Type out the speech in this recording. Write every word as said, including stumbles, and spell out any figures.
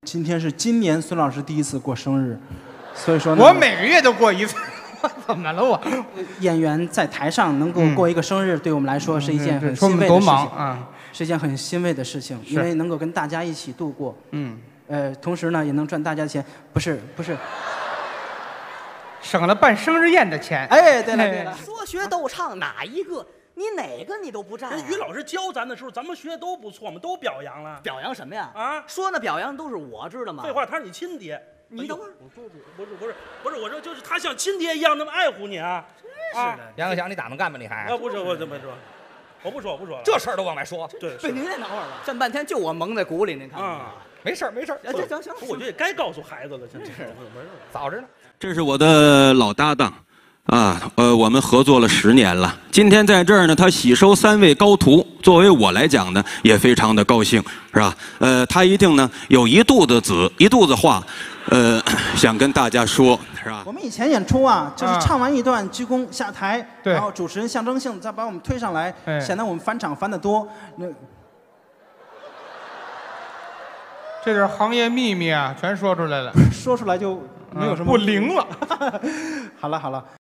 今天是今年孙老师第一次过生日，所以说呢， 我每个月都过一次。怎么了我？ 演员在台上能够过一个生日，对我们来说是一件很欣慰的事情啊， 是一件很欣慰的事情，因为能够跟大家一起度过。 嗯， 呃，同时呢也能赚大家的钱，不是不是， 省了办生日宴的钱。 哎，对了对了， 说学逗唱哪一个？你哪个你都不占、啊。 人于老师教咱的时候，咱们学的都不错，我们都表扬了。 表扬什么呀？ 啊， 说那表扬都是我知道吗？ 废话，他是你亲爹。 你等会儿， 不不不是不是不是，我说就是他像亲爹一样那么爱护你啊。 真是的， 杨克强，你打算干吧？你还？ 啊，不是我怎么说？我不说，我不说了。 这事儿都往外说。 对， 不，您再等会儿吧。这么半天就我蒙在鼓里，您看。 啊， 没事儿没事儿。 行行行行， 我觉得也该告诉孩子了，真是早着呢。 这是我的老搭档。啊，呃，我们合作了十年了。今天在这儿呢，他喜收三位高徒。作为我来讲呢，也非常的高兴，是吧？呃，他一定呢有一肚子子，一肚子话，呃，想跟大家说，是吧？ 我们以前演出啊，就是唱完一段鞠躬下台， 对， 然后主持人象征性再把我们推上来，显得我们返场翻得多。那这点行业秘密啊，全说出来了， 说出来就没有什么不灵了。 好了好了。